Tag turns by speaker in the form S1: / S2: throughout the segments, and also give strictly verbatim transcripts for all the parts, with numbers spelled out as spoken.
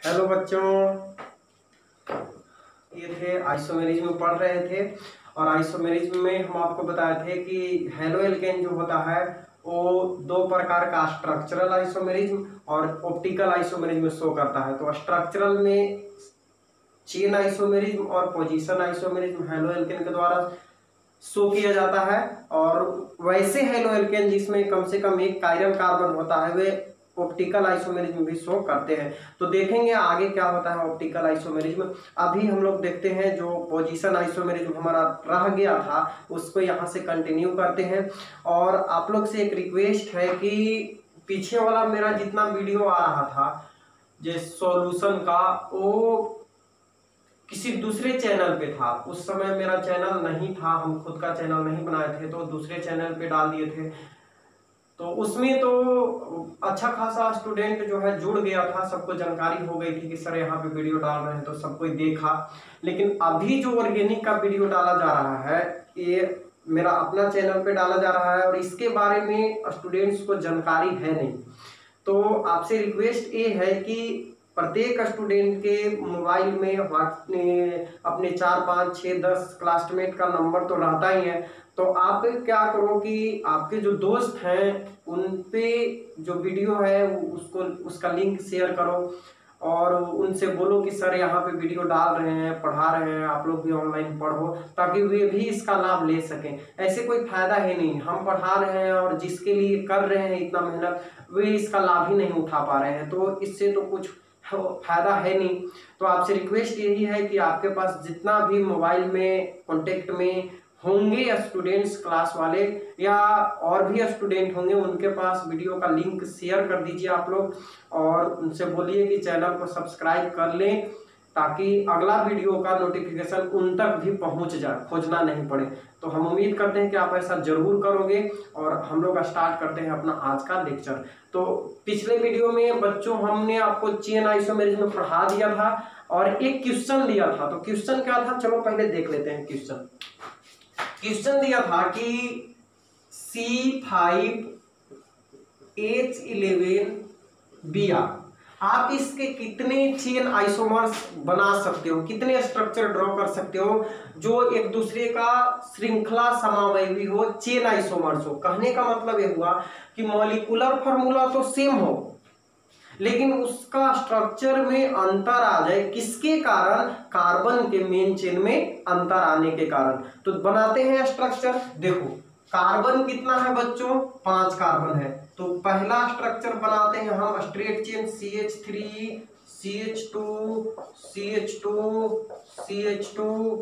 S1: Hello बच्चों, ये थे आइसोमेरिज्म में पढ़ रहे थे। और आइसोमेरिज्म में हम आपको बताए थे कि हेलो एल्केन जो होता है वो दो प्रकार का स्ट्रक्चरल आइसोमेरिज्म और ऑप्टिकल आइसोमेरिज्म शो करता है। तो स्ट्रक्चरल में चेन आइसोमेरिज्म और पोजीशन आइसोमेरिज्म हेलो एल्केन के द्वारा शो किया जाता है। और वैसे हेलो एल्केन जिसमें कम से कम एक कायरल कार्बन होता है वे ऑप्टिकल आइसोमेरिज्म भी शो करते हैं। तो देखेंगे आगे क्या होता है ऑप्टिकल आइसोमेरिज्म। अभी हम लोग देखते हैं जो पोजीशन आइसोमेरिज्म हमारा रह गया था उसको यहाँ से कंटिन्यू करते हैं। और आप लोग से एक रिक्वेस्ट है कि पीछे वाला मेरा जितना वीडियो आ रहा था जो सॉल्यूशन का वो किसी दूसरे चैनल पे था। उस समय मेरा चैनल नहीं था, हम खुद का चैनल नहीं बनाए थे तो दूसरे चैनल पे डाल दिए थे। तो उसमें तो अच्छा खासा स्टूडेंट जो है जुड़ गया था, सबको जानकारी हो गई थी कि सर यहाँ पे वीडियो डाल रहे हैं, तो सब कोई देखा। लेकिन अभी जो ऑर्गेनिक का वीडियो डाला जा रहा है ये मेरा अपना चैनल पे डाला जा रहा है और इसके बारे में स्टूडेंट्स को जानकारी है नहीं। तो आपसे रिक्वेस्ट ये है कि प्रत्येक स्टूडेंट के मोबाइल में अपने चार पाँच छः दस क्लासमेट का नंबर तो रहता ही है। तो आप क्या करो कि आपके जो दोस्त हैं उन पे जो वीडियो है उसको उसका लिंक शेयर करो और उनसे बोलो कि सर यहाँ पे वीडियो डाल रहे हैं, पढ़ा रहे हैं, आप लोग भी ऑनलाइन पढ़ो ताकि वे भी इसका लाभ ले सकें। ऐसे कोई फायदा है नहीं, हम पढ़ा रहे हैं और जिसके लिए कर रहे हैं इतना मेहनत वे इसका लाभ ही नहीं उठा पा रहे हैं, तो इससे तो कुछ फायदा है नहीं। तो आपसे रिक्वेस्ट यही है कि आपके पास जितना भी मोबाइल में कांटेक्ट में होंगे स्टूडेंट्स क्लास वाले या और भी स्टूडेंट होंगे उनके पास वीडियो का लिंक शेयर कर दीजिए आप लोग और उनसे बोलिए कि चैनल को सब्सक्राइब कर लें ताकि अगला वीडियो का नोटिफिकेशन उन तक भी पहुंच जाए, खोजना नहीं पड़े। तो हम उम्मीद करते हैं कि आप ऐसा जरूर करोगे और हम लोग स्टार्ट करते हैं अपना आज का लेक्चर। तो पिछले वीडियो में बच्चों हमने आपको चेन आइसोमेरिज्म में पढ़ा दिया था और एक क्वेश्चन दिया था। तो क्वेश्चन क्या था, चलो पहले देख लेते हैं। क्वेश्चन क्वेश्चन दिया था कि C five H eleven B R आप इसके कितने चेन आइसोमर्स बना सकते हो, कितने स्ट्रक्चर ड्रॉ कर सकते हो जो एक दूसरे का श्रृंखला समावयवी हो, चेन आइसोमर्स हो। कहने का मतलब यह हुआ कि मॉलिक्यूलर फार्मूला तो सेम हो लेकिन उसका स्ट्रक्चर में अंतर आ जाए, किसके कारण? कार्बन के मेन चेन में अंतर आने के कारण। तो बनाते हैं स्ट्रक्चर। देखो कार्बन कितना है बच्चों, पांच कार्बन है। तो पहला स्ट्रक्चर बनाते हैं हम straight chain C H three C H two C H two C H two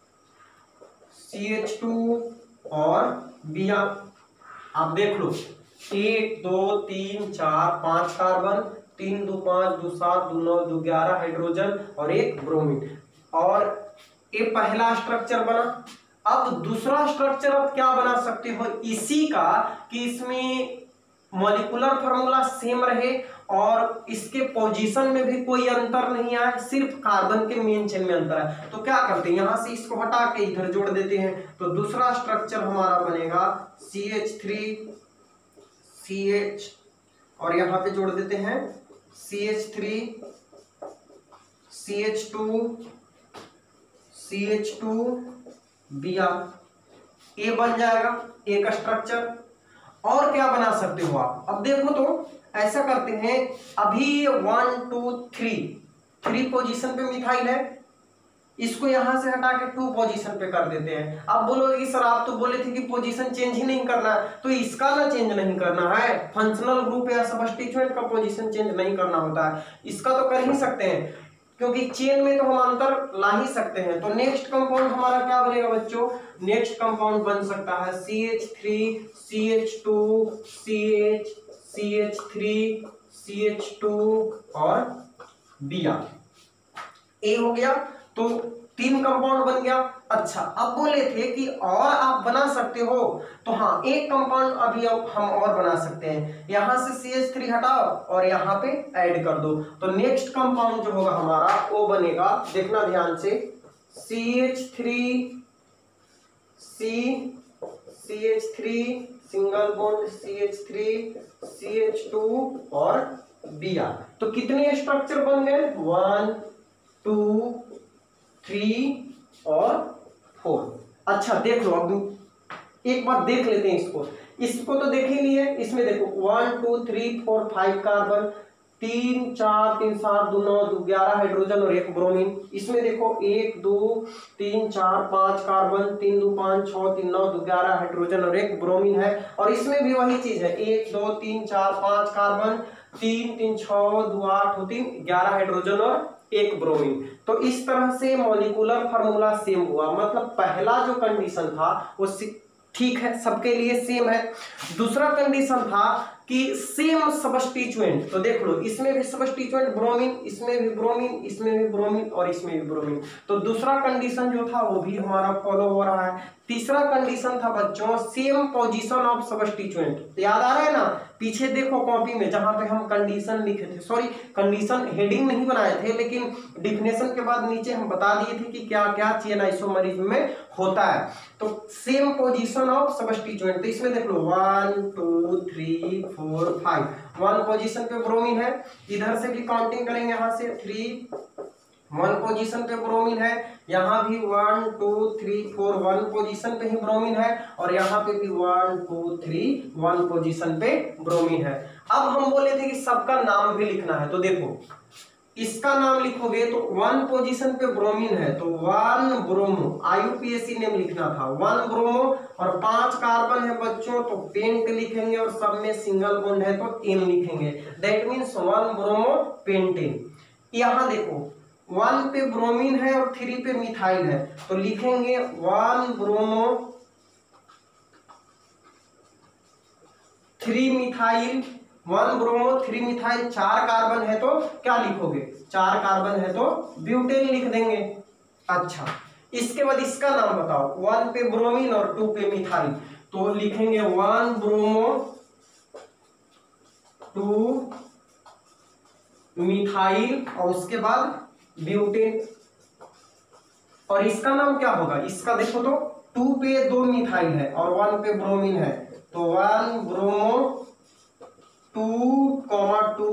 S1: C H two और बी आर। आप देख लो एक दो तीन चार पांच कार्बन, तीन दो पांच दो सात दो नौ दो ग्यारह हाइड्रोजन और एक ब्रोमीन। और ये पहला स्ट्रक्चर बना। अब दूसरा स्ट्रक्चर अब क्या बना सकते हो इसी का कि इसमें मॉलिक्यूलर फार्मूला सेम रहे और इसके पोजीशन में भी कोई अंतर नहीं आए, सिर्फ कार्बन के मेन चेन में अंतर है। तो क्या करते हैं यहां से इसको हटा के इधर जोड़ देते हैं। तो दूसरा स्ट्रक्चर हमारा बनेगा C H three C H और यहां पे जोड़ देते हैं C H three C H two C H two B R. ये बन जाएगा एक स्ट्रक्चर। और क्या बना सकते हो आप? अब देखो तो ऐसा करते हैं, अभी one two three three position पे मिथाइल है, इसको यहां से हटा के टू पोजीशन पे कर देते हैं। अब बोलोगे सर आप तो बोले थे कि पोजीशन चेंज ही नहीं करना है, तो इसका ना चेंज नहीं करना है, फंक्शनल ग्रुप या सबस्टिट्यूएंट का पोजीशन चेंज नहीं करना होता है, इसका तो कर ही सकते हैं क्योंकि चेन में तो हम अंतर ला ही सकते हैं। तो नेक्स्ट कंपाउंड हमारा क्या बनेगा बच्चों? नेक्स्ट कंपाउंड बन सकता है C H three C H two C H C H three C H two और बी आर। ए हो गया, तो तीन कंपाउंड बन गया। अच्छा अब बोले थे कि और आप बना सकते हो, तो हाँ एक कंपाउंड अभी अब हम और बना सकते हैं। यहां से सी एच थ्री हटाओ और यहाँ पे ऐड कर दो। तो नेक्स्ट कंपाउंड जो होगा हमारा वो बनेगा, देखना ध्यान से, C H three C C H three single bond C H three C H two और बी आर। तो कितने स्ट्रक्चर बन गए? वन, टू, थ्री और फोर। अच्छा देख लो, अब एक बार देख लेते हैं इसको। इसको तो देख ही लिए, इसमें देखो one two three four five carbon, तीन चार तीन सात दो नौ दो ग्यारह हाइड्रोजन और एक ब्रोमीन। इसमें देखो एक दो तीन चार पांच कार्बन, तीन दो पांच छह तीन नौ दो ग्यारह हाइड्रोजन और एक ब्रोमीन है। और इसमें भी वही चीज है, एक दो तीन चार पांच कार्बन, तीन तीन छह दो आठ दो तीन ग्यारह हाइड्रोजन और एक ब्रोमीन। तो इस तरह से मॉलिक्यूलर फार्मूला सेम हुआ। मतलब पहला जो कंडीशन था वो ठीक है, सबके लिए सेम है। दूसरा कंडीशन था कि सेम सबस्टिट्यूएंट। तो देख लो, इसमें भी सबस्टिट्यूएंट ब्रोमीन, इसमें भी ब्रोमीन, इसमें भी ब्रोमीन और इसमें भी ब्रोमीन। तो दूसरा कंडीशन जो था वो भी हमारा फॉलो हो रहा है। तीसरा कंडीशन था बच्चों सेम पोजीशन ऑफ सबस्टिट्यूएंट। याद आ रहा है ना? पीछे देखो कॉपी में जहां पे हम कंडीशन लिखे थे, सॉरी कंडीशन हेडिंग नहीं बनाए थे, लेकिन डिफिनेशन के बाद नीचे हम बता दिए थे कि क्या क्या चेन आइसोमरिज्म में होता है। तो सेम पोजीशन ऑफ सबस्टिट्यूएंट, तो इसमें देख लो one two three four five, one position पे ब्रोमीन है। इधर से भी काउंटिंग करेंगे, यहां से थ्री, वन पोजीशन पे ब्रोमीन है। यहाँ भी one two three four, one position पे ही ब्रोमीन है। और यहाँ पे भी one two three one position पे ब्रोमीन है। अब हम बोले थे कि सबका नाम भी लिखना है। तो देखो, इसका नाम लिखोगे तो वन पोजीशन पे ब्रोमीन है तो वन ब्रोमो, आईयूपीएसी नेम लिखना था, वन ब्रोमो। और पांच कार्बन है बच्चों तो पेंट लिखेंगे, और सब में सिंगल बॉन्ड है तो एन लिखेंगे। That means one bromo pentane. यहाँ देखो वन पे ब्रोमीन है और थ्री पे मिथाइल है तो लिखेंगे one bromo three methyl, one bromo three methyl. चार कार्बन है तो क्या लिखोगे? चार कार्बन है तो ब्यूटेन लिख देंगे। अच्छा, इसके बाद इसका नाम बताओ। वन पे ब्रोमीन और टू पे मिथाइल तो लिखेंगे वन ब्रोमो टू मिथाइल और उसके बाद ब्यूटेन। और इसका नाम क्या होगा? इसका देखो तो टू पे दो मिथाइल है और वन पे ब्रोमीन है तो one bromo two comma two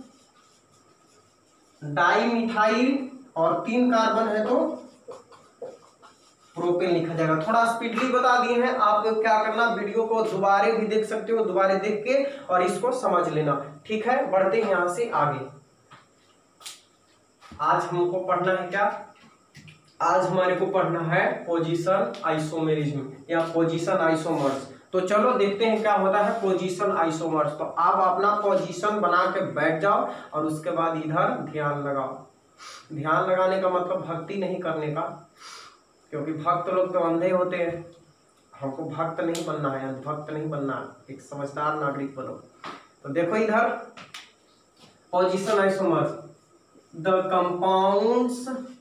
S1: di methyl और तीन कार्बन है तो प्रोपेन लिखा जाएगा। थोड़ा स्पीडली बता दिए हैं, आप लोग क्या करना, वीडियो को दोबारा भी देख सकते हो, दोबारा देख के और इसको समझ लेना। ठीक है, बढ़ते हैं यहां से आगे। आज हमको पढ़ना है क्या? आज हमारे को पढ़ना है पोजीशन आइसोमेरिज्म या पोजीशन आइसोमर्स। तो चलो देखते हैं क्या होता है पोजीशन आइसोमर्स। तो आप अपना पोजीशन बना के बैठ जाओ और उसके बाद इधर ध्यान लगाओ। ध्यान लगाने का मतलब भक्ति नहीं करने का, क्योंकि भक्त लोग तो अंधे होते हैं। हमको भक्त नहीं बनना है, भक्त नहीं बनना, एक समझदार नागरिक बनो। तो देखो इधर position isomers, the compounds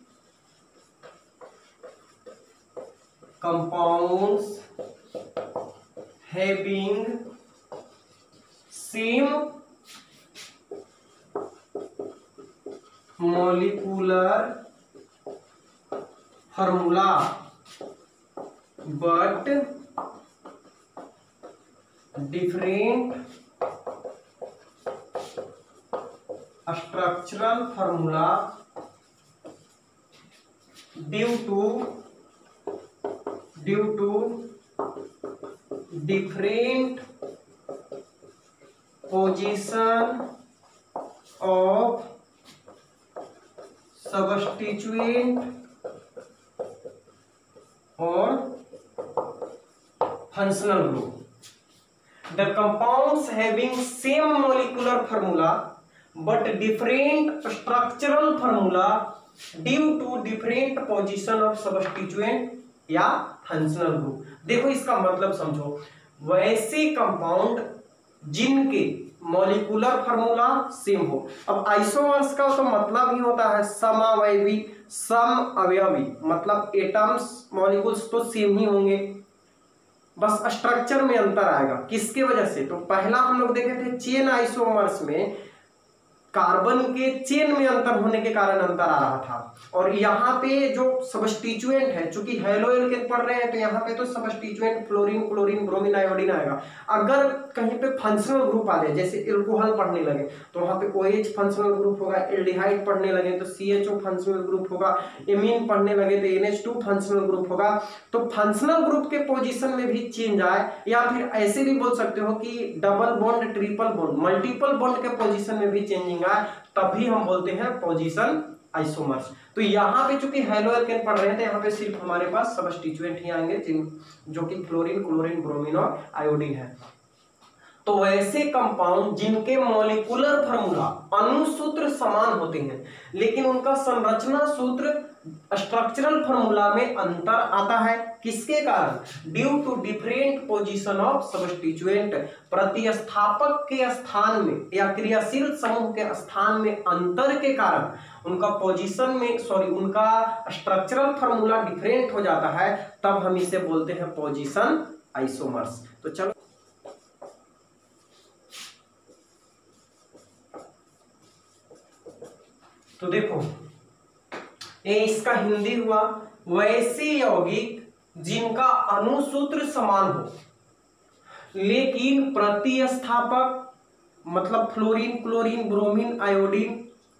S1: compounds having same molecular formula but different structural formula due to due to different position of substituent or functional group. The compounds having same molecular formula but different structural formula due to different position of substituent या functional group। देखो इसका मतलब समझो, वैसे compound जिनके molecular formula same हो। अब isomers का तो मतलब ही होता है समावयवी, सम अवयवी, मतलब एटम्स मॉलिक्यूल्स तो सेम ही होंगे, बस स्ट्रक्चर में अंतर आएगा। किसके वजह से? तो पहला हम लोग देखे थे चेन आइसोमर्स में कार्बन के चेन में अंतर होने के कारण अंतर आ रहा था। और यहाँ पे जो सबस्टिट्यूएंट है, चूंकि हेलो एल्केन पढ़ रहे हैं तो यहाँ पे तो substituent fluorine, chlorine, bromine, iodine आएगा। अगर कहीं पे फंक्शनल ग्रुप आ जाए, जैसे एल्कोहल पढ़ने लगे तो वहाँ पे OH फंक्शनल ग्रुप होगा, एल्डिहाइड पढ़ने लगे तो C H O functional group होगा, एमीन पढ़ने लगे तो N H two functional group होगा। तो फंक्शनल ग्रुप के पोजीशन में भी चेंज आए, या फिर ऐसे भी बोल सकते हो कि double bond, triple bond, multiple bond के पोजीशन में भी चेंजिंग आए, तभी हम बोलते हैं पोजीशन आइसोमर्स। तो यहाँ पे चूंकि हेलो एल्केन पढ़ रहे हैं तो यहाँ पे सिर्फ हमारे पास सबस्टिट्यूएंट ही आएंगे, जो कि क्लोरीन, क्लोरीन, ब्रोमीन और आयोडीन है। तो वैसे कंपाउंड जिनके मॉलिक्यूलर फार्मूला, अणुसूत्र समान होते हैं, लेकिन उनका संरचना सूत्र, स्ट्रक्चरल फार्मूला में अंतर आता है, किसके कारण? Due to different position of substituent, प्रतिस्थापक के स्थान में या क्रियाशील समूह के स्थान में अंतर के कारण उनका पोजीशन में सॉरी उनका स्ट्रक्चरल फार्मूला डिफरेंट हो जाता है, तब हम इसे बोलते हैं पोजीशन आइसोमर्स। तो चलो तो देखो, ये इसका हिंदी हुआ। वैसे यौगिक जिनका अणुसूत्र समान हो लेकिन प्रतिस्थापक मतलब फ्लोरीन, क्लोरीन, ब्रोमीन, आयोडीन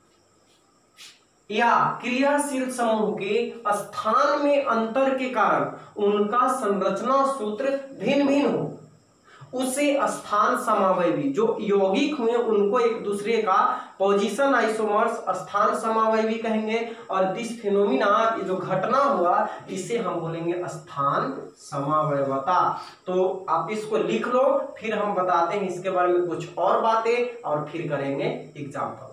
S1: या क्रियाशील समूह के स्थान में अंतर के कारण उनका संरचना सूत्र भिन्न भिन्न हो, उसे स्थान समावयवी जो यौगिक हुए उनको एक दूसरे का पोजीशन आइसोमर्स, स्थान समावयवी कहेंगे। और दिस फिनोमिना, ये जो घटना हुआ, इसे हम बोलेंगे स्थान समावयवता। तो आप इसको लिख लो, फिर हम बताते हैं इसके बारे में कुछ और बातें और फिर करेंगे एग्जाम्पल।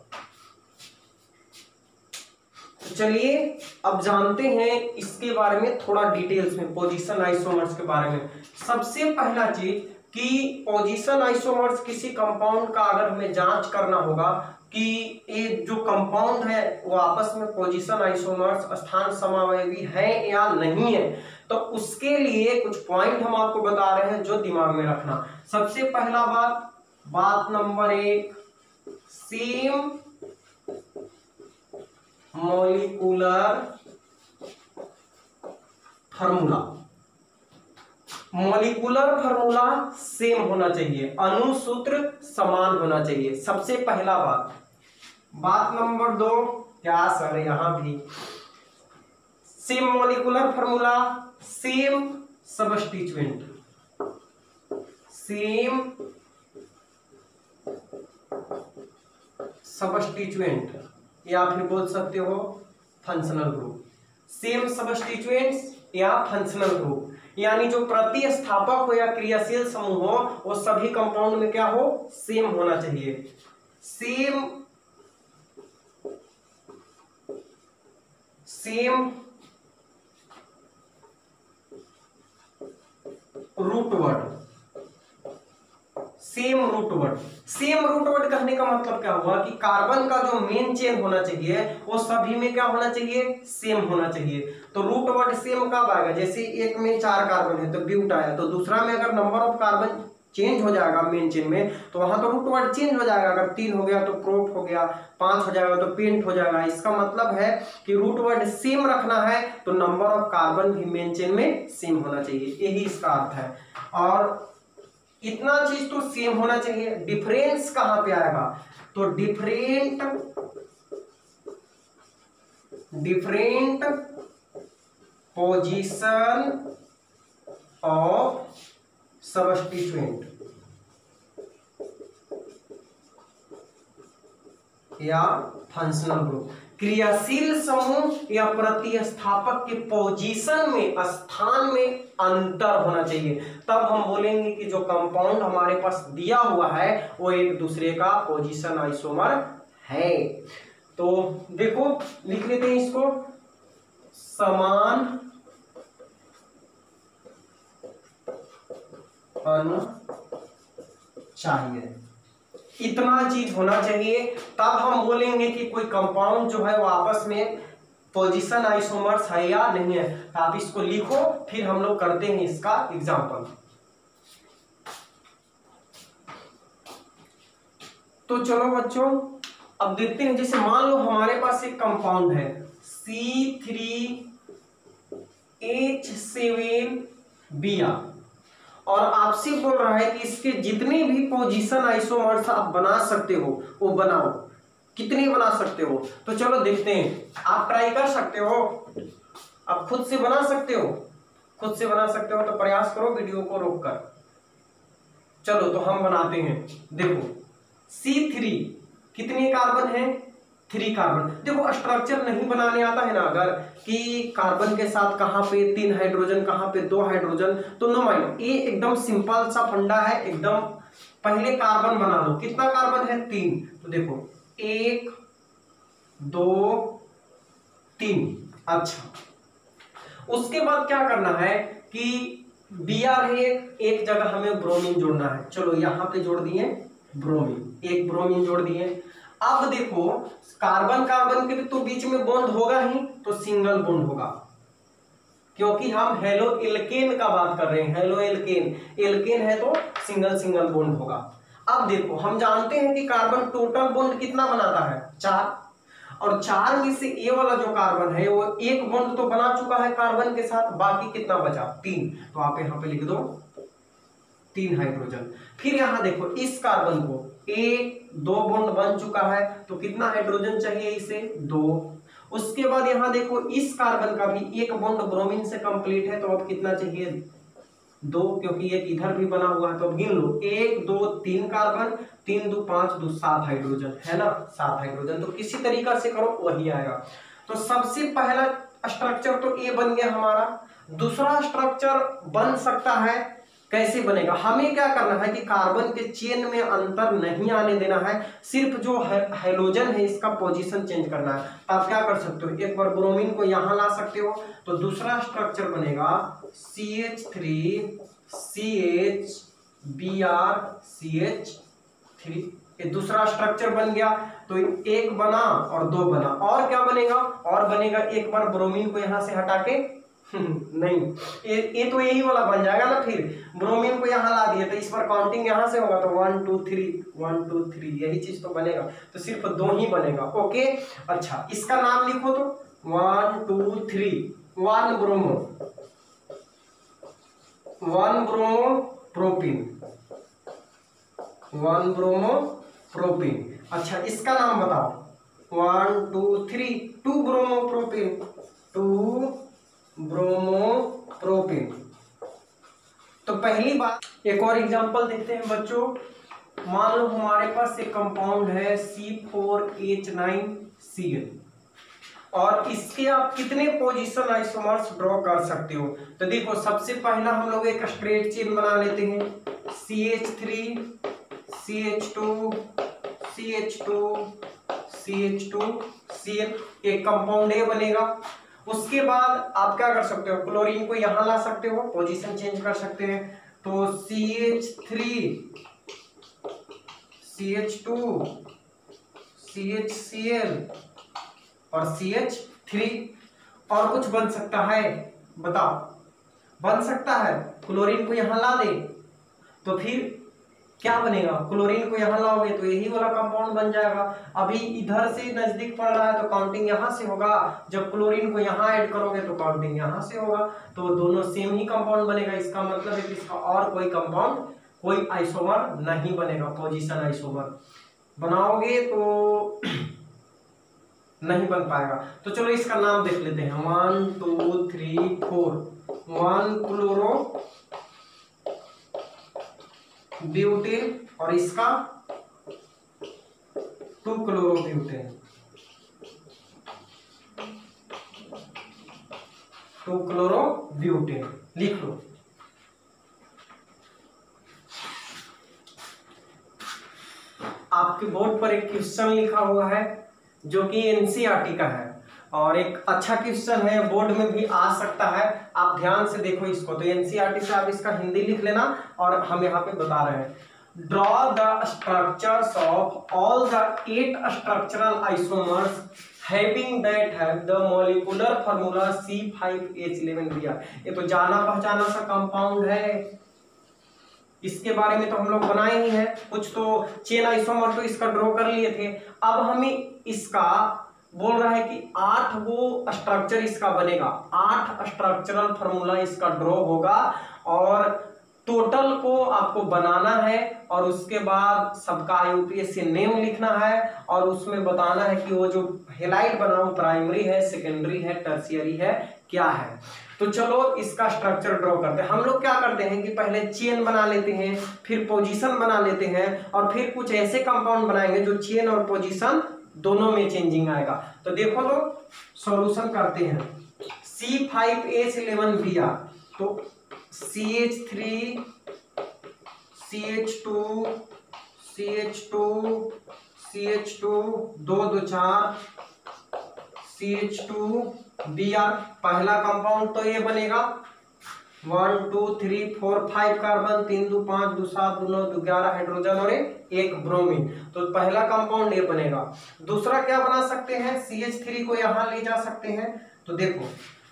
S1: चलिए अब जानते हैं इसके बारे में थोड़ा डिटेल्स में, पोजीशन आइसोमर्स के बारे में। सबसे पहला चीज कि पोजीशन आइसोमर्स किसी कंपाउंड का अगर हमें जांच करना होगा कि ये जो कंपाउंड है वो आपस में पोजीशन आइसोमर्स, स्थान समावयवी है या नहीं है, तो उसके लिए कुछ पॉइंट हम आपको बता रहे हैं जो दिमाग में रखना। सबसे पहला बात, बात नंबर एक, same molecular formula. Molecular formula same होना चाहिए, अणुसूत्र समान होना चाहिए, सबसे पहला बात। बात नंबर दो, क्या सर यहां भी same molecular formula, same substituent, same substituent या फिर बोल सकते हो फंक्शनल ग्रुप, सेम सबस्टिट्यूएंट्स या फंक्शनल ग्रुप, यानी जो प्रतिस्थापक हो या क्रियाशील समूह हो वो सभी कंपाउंड में क्या हो, सेम होना चाहिए। Same same root word, same root word. Same root word कहने का मतलब क्या हुआ कि कार्बन का जो मेन चेन होना चाहिए वो सभी में क्या होना चाहिए, सेम होना चाहिए। तो रूट वर्ड सेम कब आएगा, जैसे एक में चार कार्बन है तो ब्यूट आया, तो दूसरा में अगर नंबर ऑफ कार्बन चेंज हो जाएगा मेन चेन में तो वहां तो रूट वर्ड चेंज हो जाएगा। अगर तीन हो गया तो प्रोप हो गया, पांच हो जाएगा तो पेंट हो जाएगा। इसका मतलब है कि रूट वर्ड सेम रखना है तो नंबर ऑफ कार्बन भी मेन चेन में सेम होना चाहिए, यही इसका अर्थ है। और इतना चीज तो सेम होना चाहिए। डिफरेंस कहां पे आएगा, तो different different position of substituent या फंक्शनल ग्रुप, क्रियाशील समूह या प्रतिस्थापक के पोजीशन में, स्थान में अंतर होना चाहिए, तब हम बोलेंगे कि जो कंपाउंड हमारे पास दिया हुआ है वो एक दूसरे का पोजीशन आइसोमर है। तो देखो लिख लेते हैं इसको, समान अणु चाहिए, इतना चीज होना चाहिए, तब हम बोलेंगे कि कोई कंपाउंड जो है वो आपस में पोजीशन आइसोमर्स है या नहीं है। तो आप इसको लिखो, फिर हम लोग करते हैं इसका एग्जांपल। तो चलो बच्चों अब देखते हैं, जैसे मान लो हमारे पास एक कंपाउंड है C three H seven B R, और आपसे बोल रहा है कि इसके जितने भी पोजीशन आइसोमर्स आप बना सकते हो वो बनाओ। कितने बना सकते हो? तो चलो देखते हैं, आप ट्राई कर सकते हो, आप खुद से बना सकते हो, खुद से बना सकते हो तो प्रयास करो वीडियो को रोककर। चलो तो हम बनाते हैं। देखो सी थ्री कितने कार्बन है? Three carbon. देखो स्ट्रक्चर नहीं बनाने आता है ना अगर, कि कार्बन के साथ कहां पे तीन हाइड्रोजन, कहां पे दो हाइड्रोजन, तो नो माइंड, ये एकदम सिंपल सा फंडा है एकदम। पहले कार्बन बना लो। कितना कार्बन है? तीन। तो देखो एक दो तीन। अच्छा, उसके बाद क्या करना है कि बी आर है, एक जगह हमें ब्रोमीन जोड़ना है। चलो यहां पे जोड़ दिए ब्रोमीन, एक ब्रोमीन जोड़ दिए। अब देखो कार्बन कार्बन के तो बीच में बॉन्ड होगा ही, तो सिंगल बॉन्ड होगा, क्योंकि हम हेलो एल्केन का बात कर रहे हैं। हेलो एल्केन, एल्केन है तो सिंगल सिंगल बॉन्ड होगा। अब देखो हम जानते हैं कि कार्बन टोटल बॉन्ड कितना बनाता है? चार। और चार में से ए वाला जो कार्बन है वो एक बॉन्ड तो बना चुका है कार्बन के साथ, बाकी कितना बचा? तीन। तो आप यहां पे लिख दो तीन हाइड्रोजन। फिर यहां देखो इस कार्बन को एक दो बॉन्ड बन चुका है, तो कितना हाइड्रोजन चाहिए इसे? दो। उसके बाद यहां देखो इस कार्बन का भी एक बॉन्ड ब्रोमीन से कंप्लीट है, तो अब कितना चाहिए? दो, क्योंकि एक इधर भी बना हुआ है। तो अब गिन लो, एक दो तीन कार्बन, तीन दो पांच, दो सात हाइड्रोजन है ना, सात हाइड्रोजन। तो किसी तरीका से करो वही आएगा। तो सबसे पहला स्ट्रक्चर तो ए बन गया हमारा। दूसरा स्ट्रक्चर बन सकता है, कैसे बनेगा? हमें क्या करना है कि कार्बन के चेन में अंतर नहीं आने देना है, सिर्फ जो हाइड्रोजन है इसका पोजीशन चेंज करना है। तो आप क्या कर सकते हो, एक बार ब्रोमीन को यहां ला सकते हो, तो दूसरा स्ट्रक्चर बनेगा C H three C H B R C H three. ये दूसरा स्ट्रक्चर बन गया। तो एक बना और दो बना, और क्या बनेगा? और बनेगा एक बार ब्रोमीन को यहां से हटा के नहीं, ये ये तो यही वाला बन जाएगा ना। फिर ब्रोमीन को यहाँ ला दिए तो इस बार काउंटिंग यहाँ से होगा, तो one two three one two three यही चीज तो बनेगा। तो सिर्फ दो ही बनेगा। ओके, अच्छा इसका नाम लिखो तो one two three. One bromo, one bromo propene, one bromo propene. अच्छा इसका नाम बताओ, one two three, two bromo propene, two bromopropene. तो पहली बात, एक और एग्जांपल देखते हैं बच्चों। मान लो हमारे पास एक कंपाउंड है C four H nine C L, और इसके आप कितने पोजीशन आइसोमर्स ड्रॉ कर सकते हो? तो देखो सबसे पहला हम लोग एक स्ट्रेट चेन बना लेते हैं, C H three C H two C H two C H two C L, एक कंपाउंड ए बनेगा। उसके बाद आप क्या कर सकते हो, क्लोरीन को यहां ला सकते हो, पोजीशन चेंज कर सकते हैं। तो C H three C H two C H C L और सी एच थ्री। और कुछ बन सकता है? बताओ, बन सकता है? क्लोरीन को यहां ला दे तो फिर क्या बनेगा? क्लोरीन को यहां लाओगे तो यही वाला कंपाउंड बन जाएगा। अभी इधर से नजदीक पड़ रहा है तो काउंटिंग यहां से होगा, जब क्लोरीन को यहां ऐड करोगे तो काउंटिंग यहां से होगा। तो दोनों सेम ही कंपाउंड बनेगा। इसका मतलब है कि इसका और कोई कंपाउंड, कोई आइसोमर नहीं बनेगा। पोजीशन आइसोमर बनाओगे तो नहीं बन पाएगा। तो चलो इसका नाम देख लेते हैं, one two three four. One chloro butane, और इसका two chloro butane, two chloro butane लिख लो। आपके बोर्ड पर एक क्वेश्चन लिखा हुआ है जो कि एनसीईआरटी का है, और एक अच्छा क्वेश्चन है, बोर्ड में भी आ सकता है। आप ध्यान से देखो इसको। तो एनसीईआरटी से आप इसका हिंदी लिख लेना, और हम यहाँ पे बता रहे हैं, draw the structures of all the eight structural isomers having that have the molecular formula C five H eleven B R. ये तो जाना पहचाना सा कंपाउंड है, इसके बारे में तो हम लोग बनाए ही हैं, कुछ तो चेन आइसोमर तो इसका ड्रॉ कर लिए थे। अब हमें इसका बोल रहा है कि आठ वो स्ट्रक्चर इसका बनेगा, आठ स्ट्रक्चरल फार्मूला इसका ड्रॉ होगा और टोटल को आपको बनाना है और उसके बाद सबका यूपीएससी नेम लिखना है और उसमें बताना है कि वो जो हेलाइट बना वो प्राइमरी है, सेकेंडरी है, टर्शियरी है, क्या है। तो चलो इसका स्ट्रक्चर ड्रॉ करते हैं। हम लोग क्या करते हैं कि पहले चेन बना लेते हैं, फिर पोजीशन बना लेते हैं और फिर कुछ ऐसे कंपाउंड बनाएंगे जो चेन और पोजीशन दोनों में चेंजिंग आएगा। तो देखो तो सॉल्यूशन करते हैं। C five H eleven B R, तो C H three C H two C H two C H two दो दो चार C H two B R, पहला कंपाउंड तो ये बनेगा one two three four five carbon, तीन दो पांच दो सात दो नौ दो ग्यारह हाइड्रोजन और एक ब्रोमीन, तो पहला कंपाउंड ये बनेगा। दूसरा क्या बना सकते हैं, सी एच थ्री को यहां ले जा सकते हैं, तो देखो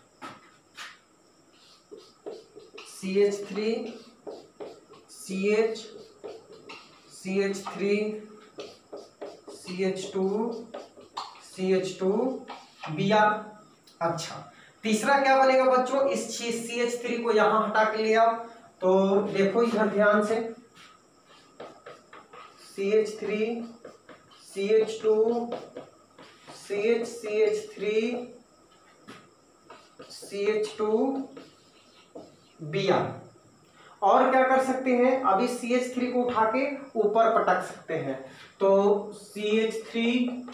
S1: C H three C H C H three C H two C H two B R. अच्छा, तीसरा क्या बनेगा बच्चों, इस सी एच थ्री को यहां हटा के ले आओ, तो देखो इधर ध्यान से, C H three C H two C H C H three C H two B R. और क्या कर सकते हैं, अभी सी एच थ्री को उठा के ऊपर पटक सकते हैं, तो C H three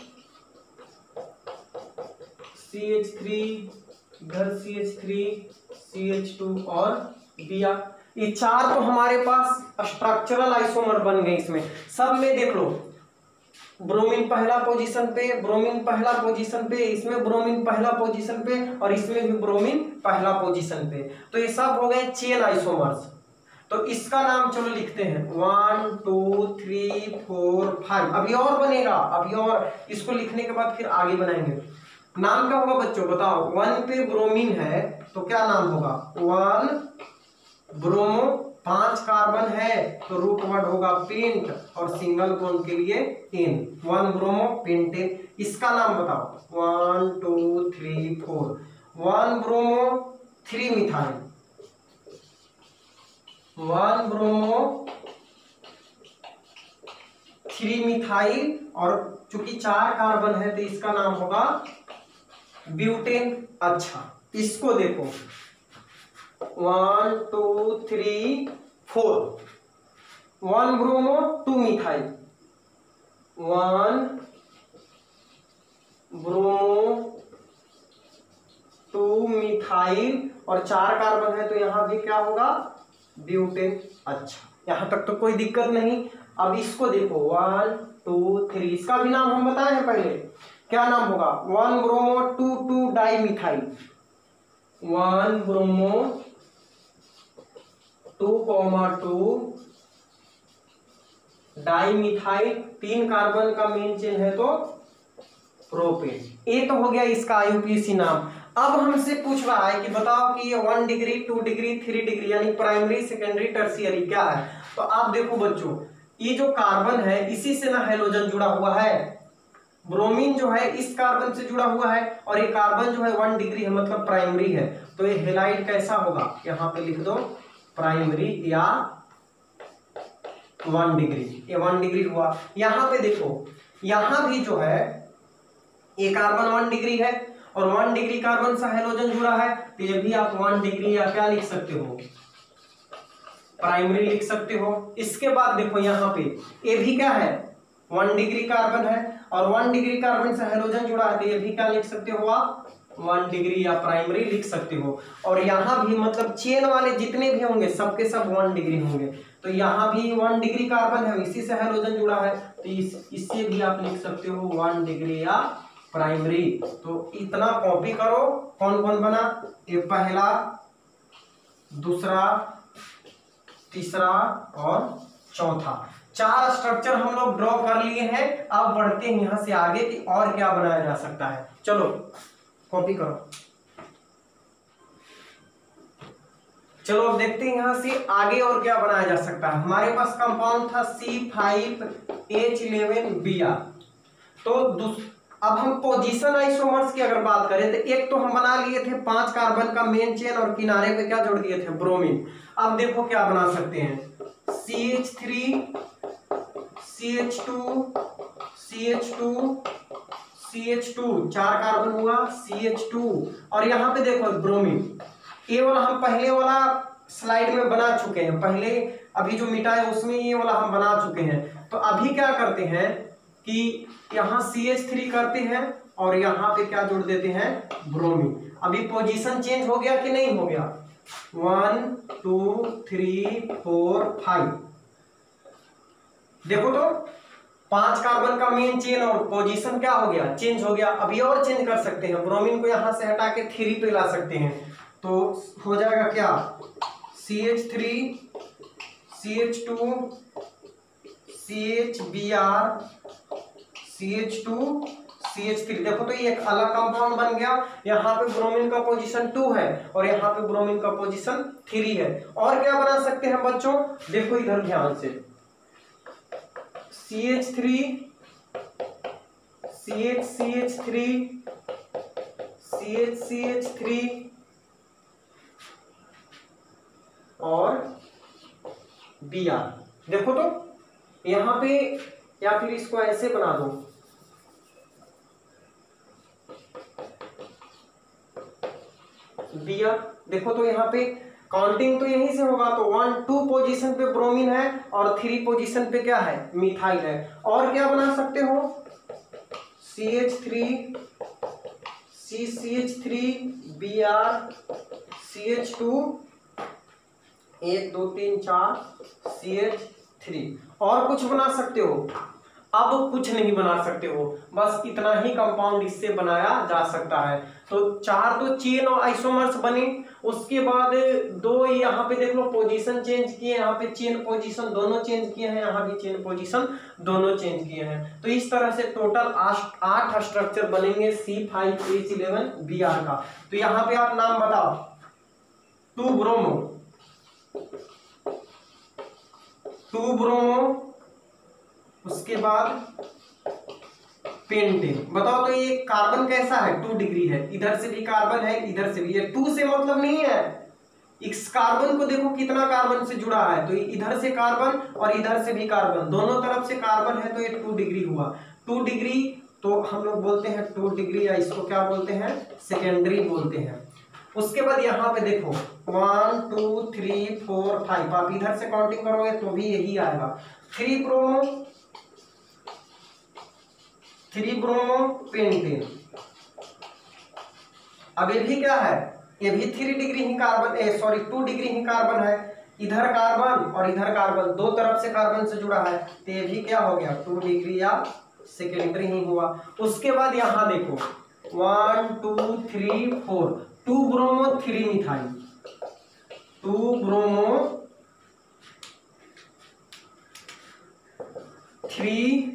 S1: C H three इधर C H three C H two और बी आर। ये चार तो हमारे पास स्ट्रक्चरल आइसोमर बन गए। इसमें सब में देख लो, ब्रोमीन पहला पोजीशन पे, ब्रोमीन पहला पोजीशन पे, इसमें ब्रोमीन पहला पोजीशन पे और इसमें भी ब्रोमीन पहला पोजीशन पे, तो ये सब हो गए चेन आइसोमर्स। तो इसका नाम चलो लिखते हैं one two three four five. अभी और बनेगा, अभी और, इसको लिखने के बाद फिर आगे बनाएंगे। नाम क्या होगा बच्चों बताओ, वन पे ब्रोमीन है तो क्या नाम होगा, वन ब्रोमो, पांच कार्बन है तो रूट वर्ड होगा पेंट और सिंगल बॉन्ड के लिए एन, वन ब्रोमो पेंटेन। इसका नाम बताओ, one two three four, one bromo three methyl, one bromo three methyl और चूंकि चार कार्बन है तो इसका नाम होगा ब्यूटेन। अच्छा, इसको देखो one two three four, one bromo two methyl, one bromo two methyl और चार कार्बन है तो यहां भी क्या होगा, ब्यूटेन। अच्छा, यहां तक तो कोई दिक्कत नहीं। अब इसको देखो वन टू थ्री, इसका भी नाम हम बताए हैं पहले, क्या नाम होगा, one bromo two two di methyl, one bromo two comma two di methyl, तीन कार्बन का मेन चेन है तो प्रोपेन। ये तो हो गया इसका आईयूपीएसी नाम। अब हमसे पूछ रहा है कि बताओ कि ये one degree two degree three degree यानी प्राइमरी सेकेंडरी टर्शियरी क्या है। तो आप देखो बच्चों, ये जो कार्बन है इसी से ना हेलोजन जुड़ा हुआ है, ब्रोमीन जो है इस कार्बन से जुड़ा हुआ है और ये कार्बन जो है वन डिग्री है मतलब प्राइमरी है, तो ये हेलाइड कैसा होगा, यहाँ पे लिख दो प्राइमरी या वन डिग्री, ये वन डिग्री हुआ। यहाँ पे देखो, यहाँ भी जो है ये कार्बन वन डिग्री है और वन डिग्री कार्बन से हेलोजन जुड़ा है, तो ये भी आप वन डिग्री या क्या लिख सकते हो, प्राइमरी लिख सकते हो। इसके बाद देखो यहाँ पे ये भी क्या है, वन डिग्री कार्बन है और वन डिग्री कार्बन से हेलोजन जुड़ा है, तो ये भी क्या लिख सकते हो आप, वन डिग्री या प्राइमरी लिख सकते हो। और यहाँ भी मतलब चेन वाले जितने भी होंगे सबके सब वन डिग्री होंगे, तो यहाँ भी वन डिग्री कार्बन है, इसी से हेलोजन जुड़ा है, तो इस इससे भी आप लिख सकते हो वन डिग्री या प्राइमरी। तो इतना कॉपी करो, कौन कौन बना, ये पहला, दूसरा, तीसरा और चौथा, चार स्ट्रक्चर हम लोग ड्रॉ कर लिए हैं। अब बढ़ते हैं यहां से आगे कि और क्या बनाया जा सकता है। चलो कॉपी करो। चलो अब देखते हैं यहाँ से आगे और क्या बनाया जा सकता है। हमारे पास कंपाउंड था C five H eleven B R. तो अब हम पोजीशन आइसोमर्स की अगर बात करें तो एक तो हम बना लिए थे पांच कार्बन का मेन चेन और किनारे पे क्या जोड़ दिए थे, ब्रोमीन। अब देखो क्या बना सकते हैं, C H three C H two C H two C H two, चार कार्बन हुआ सी एच टू, और यहाँ पे देखो ब्रोमीन। ये वाला हम पहले वाला स्लाइड में बना चुके हैं, पहले अभी जो मिटा है उसमें ये वाला हम बना चुके हैं। तो अभी क्या करते हैं कि यहाँ सी एच थ्री करते हैं और यहाँ पे क्या जोड़ देते हैं, ब्रोमीन। अभी पोजीशन चेंज हो गया कि नहीं हो गया, one two three four five. देखो तो पांच कार्बन का मेन चेन और पोजीशन क्या हो गया, चेंज हो गया। अभी और चेंज कर सकते हैं, ब्रोमीन को यहां से हटा के थ्री पे ला सकते हैं। तो हो जाएगा क्या, C H three C H two C H B R C H two C H three. देखो तो ये एक अलग कंपाउंड बन गया। यहाँ पे ब्रोमीन का पोजीशन टू है और यहाँ पे ब्रोमीन का पोजीशन थ्री है। और क्या बना सकते हैं बच्चों, देखो इधर ध्यान से, C H three C H C H three C H C H three और बी आर। देखो तो यहां पे, या फिर इसको ऐसे बना दो, बी आर। देखो तो यहाँ पे काउंटिंग तो यहीं से होगा, तो वन टू पोजीशन पे ब्रोमीन है और थ्री पोजीशन पे क्या है, मिथाइल है। और क्या बना सकते हो, C H three C C H three B R C H two, एक दो तीन चार सी एच थ्री। और कुछ बना सकते हो, अब कुछ नहीं बना सकते हो, बस इतना ही कंपाउंड इससे बनाया जा सकता है। तो चार तो चेन और आइसोमर्स बने, उसके बाद दो यहाँ पे देख लो पोजीशन चेंज किए, यहाँ पे चेन पोजीशन दोनों चेंज किए हैं, यहाँ भी चेन पोजीशन दोनों चेंज किए हैं। तो इस तरह से टोटल आठ स्ट्रक्चर बनेंगे C five H eleven B R का। तो यहाँ पे आप नाम बताओ, टू ब्रोमो टू ब्रोमो उसके बाद पेंटेन। बताओ तो ये कार्बन कैसा है, टू डिग्री है, इधर से भी कार्बन है इधर से भी। ये टू से मतलब नहीं है, इस कार्बन को देखो कितना कार्बन से जुड़ा है, तो इधर से कार्बन और इधर से भी कार्बन, दोनों तरफ से कार्बन है, तो ये टू डिग्री हुआ। टू डिग्री तो हम लोग बोलते हैं टू डिग्री, या इसको क्या बोलते हैं, सेकेंडरी बोलते हैं। उसके बाद यहाँ पे देखो one two three four five, आप इधर से काउंटिंग करोगे तो भी यही आएगा। Three bromo three bromo pentane. अब ये भी क्या है, ये भी थ्री डिग्री ही carbon, uh sorry two degree ही कार्बन है, इधर कार्बन और इधर कार्बन, दो तरफ से कार्बन से जुड़ा है, तो ये भी क्या हो गया, टू डिग्री या सेकेंडरी ही हुआ। उसके बाद यहां देखो one two three four, two bromo three methyl, two bromo three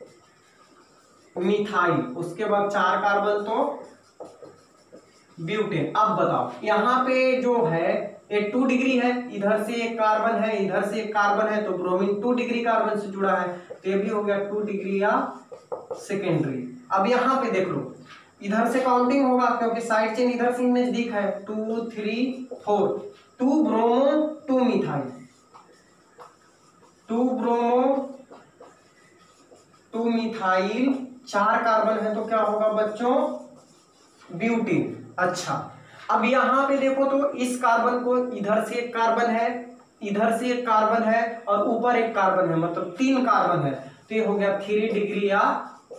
S1: methyl. उसके बाद चार कार्बन तो ब्यूटेन। अब बताओ यहाँ पे जो है ये टू डिग्री है, इधर से एक कार्बन है इधर से एक कार्बन है, तो ब्रोमीन टू डिग्री कार्बन से जुड़ा है, तो ये भी हो गया टू डिग्री या सेकेंडरी। अब यहाँ पे देख लो, इधर से काउंटिंग होगा क्योंकि साइड चेन इधर से नजदीक है, two three four, two bromo two methyl, two bromo two methyl, चार कार्बन है तो क्या होगा बच्चों, ब्यूटीन। अच्छा अब यहां पे देखो तो इस कार्बन को, इधर से एक कार्बन है इधर से एक कार्बन है और ऊपर एक कार्बन है, मतलब तीन कार्बन है, तो ये हो गया थ्री डिग्री या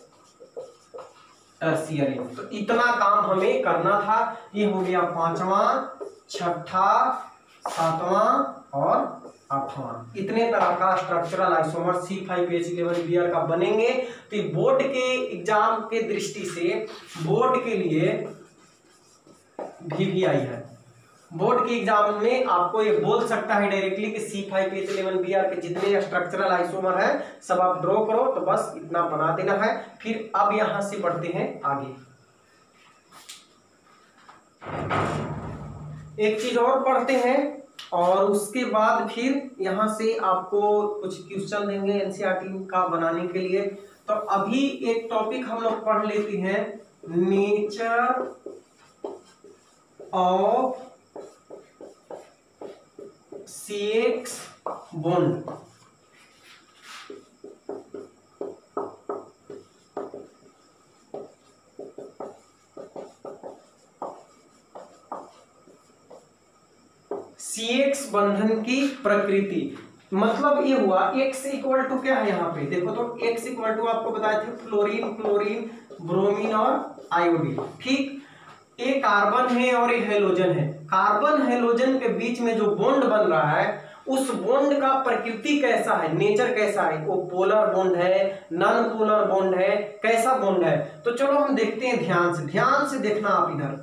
S1: टर्शियरी। तो इतना काम हमें करना था। ये हो गया पांचवा, छठा, सातवां और आठवां। इतने तरह का structural isomer C five H eleven B R का बनेंगे। तो बोर्ड के एग्जाम के दृष्टि से, बोर्ड के लिए भी भी आई है, बोर्ड के एग्जाम में आपको ये बोल सकता है डायरेक्टली कि C five H eleven B R के जितने स्ट्रक्चरल आइसोमर है सब आप ड्रॉ करो, तो बस इतना बना देना है। फिर अब यहां से बढ़ते हैं आगे। एक चीज और पढ़ते हैं, और उसके बाद फिर यहाँ से आपको कुछ क्वेश्चन देंगे एनसीईआरटी का बनाने के लिए। तो अभी एक टॉपिक हम लोग पढ़ लेते हैं, nature of C X bond. C X बंधन की प्रकृति, मतलब ये हुआ x इक्वल टू क्या है यहाँ पे देखो, तो x इक्वल टू आपको बताए थे फ्लोरीन, क्लोरीन, ब्रोमीन और आयोडीन। ठीक, ये कार्बन है और ये हेलोजन है। कार्बन हेलोजन के बीच में जो बॉन्ड बन रहा है उस बॉन्ड का प्रकृति कैसा है, नेचर कैसा है, वो पोलर बॉन्ड है, नॉन पोलर बॉन्ड है, कैसा बॉन्ड है। तो चलो हम देखते हैं ध्यान से, ध्यान से देखना आप इधर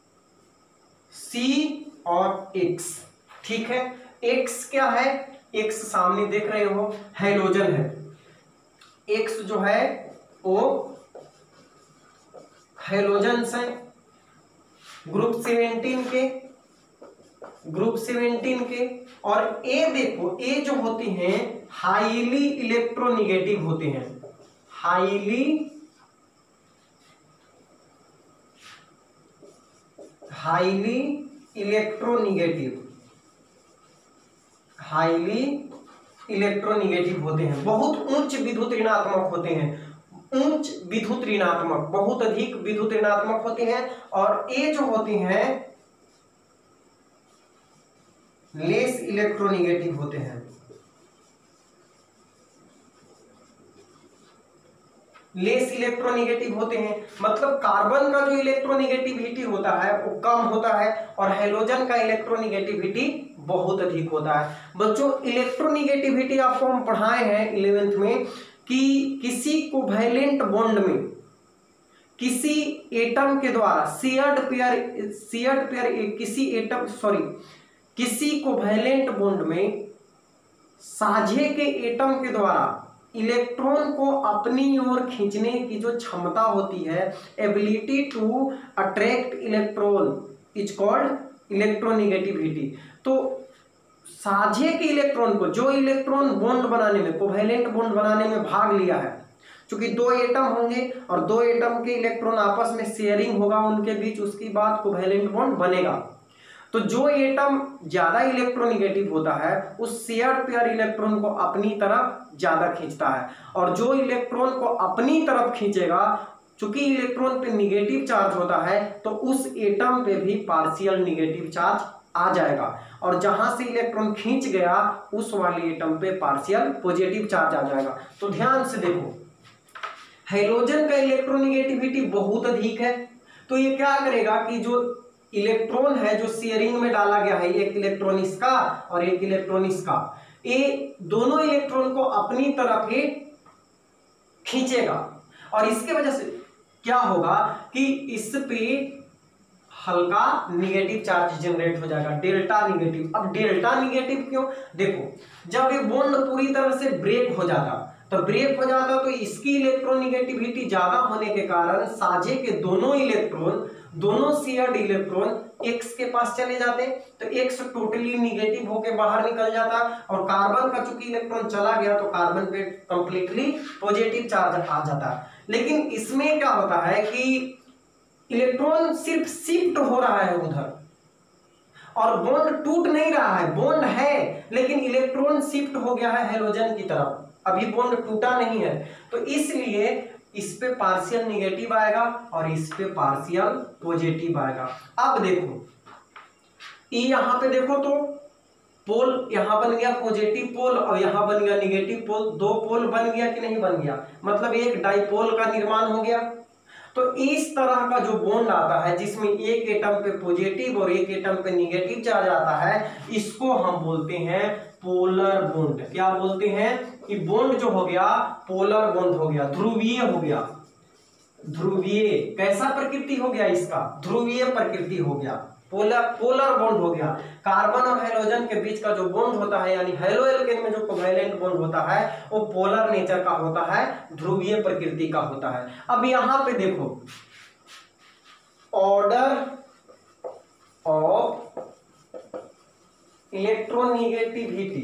S1: C और X। ठीक है, X क्या है, X सामने देख रहे हो हेलोजन है, X जो है वो हेलोजन से ग्रुप सेवेंटीन के, ग्रुप सेवेंटीन के। और ए देखो, ए जो होती हैं हाईली इलेक्ट्रोनिगेटिव होते हैं, highly highly electronegative, highly electronegative होते हैं, बहुत उच्च विद्युत ऋणात्मक होते हैं, उच्च विद्युत ऋणात्मक, बहुत अधिक विद्युत ऋणात्मक होते हैं। और ये जो होती हैं लेस इलेक्ट्रोनिगेटिव होते हैं, लेस इलेक्ट्रोनिगेटिव होते हैं। मतलब कार्बन का जो इलेक्ट्रोनिगेटिविटी होता है वो कम होता है और हेलोजन का इलेक्ट्रोनिगेटिविटी बहुत अधिक होता है। बच्चों इलेक्ट्रोनिगेटिविटी आपको हम पढ़ाए हैं इलेवेंथ में कि किसी कोवैलेंट बॉन्ड में किसी एटम के द्वारा शेयर्ड पेयर, शेयर्ड पेयर किसी एटम सॉरी किसी कोवैलेंट बॉन्ड में साझे के एटम के द्वारा इलेक्ट्रॉन को अपनी ओर खींचने की जो क्षमता होती है, ability to attract electron is called electronegativity. तो साझे के इलेक्ट्रॉन को, जो इलेक्ट्रॉन बॉन्ड बनाने में, कोवैलेंट बॉन्ड बनाने में भाग लिया है, क्योंकि दो एटम होंगे और दो एटम के इलेक्ट्रॉन आपस में शेयरिंग होगा उनके बीच, उसके बाद कोवैलेंट बॉन्ड बनेगा। तो जो एटम ज्यादा इलेक्ट्रोनिगेटिव होता है उस शेयर्ड पेयर इलेक्ट्रॉन को अपनी तरफ ज्यादा खींचता है, और जो इलेक्ट्रॉन को अपनी तरफ खींचेगा, चूंकि इलेक्ट्रॉन पे निगेटिव चार्ज होता है तो उस एटम पे भी पार्शियल निगेटिव चार्ज आ जाएगा, और जहां से इलेक्ट्रॉन खींच गया उस वाले एटम पे पार्शियल पॉजिटिव चार्ज आ जाएगा। तो ध्यान से देखो, हेलोजन का इलेक्ट्रोनिगेटिविटी बहुत अधिक है, तो ये क्या करेगा कि जो इलेक्ट्रॉन है जो शेयरिंग में डाला गया है, एक इलेक्ट्रॉन इसका और एक इलेक्ट्रॉन इसका, ये दोनों इलेक्ट्रॉन को अपनी तरफ ही खींचेगा, और इसके वजह से क्या होगा कि इस पे हल्का निगेटिव चार्ज जनरेट हो जाएगा, डेल्टा निगेटिव। अब डेल्टा निगेटिव क्यों, देखो जब ये बॉन्ड पूरी तरह से ब्रेक हो जाता, तो ब्रेक हो जाता तो इसकी इलेक्ट्रोनिगेटिविटी ज्यादा होने के कारण साझे के दोनों इलेक्ट्रॉन, दोनों शेयर्ड इलेक्ट्रॉन एक्स के पास चले जाते, तो एक्स टोटली निगेटिव होके बाहर निकल जाता, और कार्बन का चूंकि इलेक्ट्रॉन चला गया तो कार्बन पे कंप्लीटली पॉजिटिव चार्ज आ जाता। लेकिन इसमें क्या होता है कि इलेक्ट्रॉन सिर्फ शिफ्ट हो रहा है उधर, और बॉन्ड टूट नहीं रहा है, बॉन्ड है लेकिन इलेक्ट्रॉन शिफ्ट हो गया है हेलोजन की तरफ, अभी बॉन्ड टूटा नहीं है। तो इसलिए इस पे पार्शियल निगेटिव आएगा और इस पे पार्शियल पॉजिटिव आएगा। अब देखो ये यहां पे देखो तो पोल यहां बन गया पॉजिटिव पोल और यहां बन गया निगेटिव पोल, दो पोल बन गया कि नहीं बन गया, मतलब एक डाइपोल का निर्माण हो गया। तो इस तरह का जो बॉन्ड आता है जिसमें एक एटम पे पॉजिटिव और एक एटम पे निगेटिव चार्ज आता है, इसको हम बोलते हैं पोलर बॉन्ड। क्या बोलते हैं कि बॉन्ड जो हो गया पोलर बॉन्ड हो गया, ध्रुवीय हो गया, ध्रुवीय कैसा प्रकृति हो गया इसका, ध्रुवीय प्रकृति हो गया, पोलर पोलर बॉन्ड हो गया। कार्बन और हेलोजन के बीच का जो बॉन्ड होता है यानी हेलो एल्केन में जो कोवैलेंट बॉन्ड होता है वो पोलर नेचर का होता है, ध्रुवीय प्रकृति का होता है। अब यहां पे देखो order of electronegativity.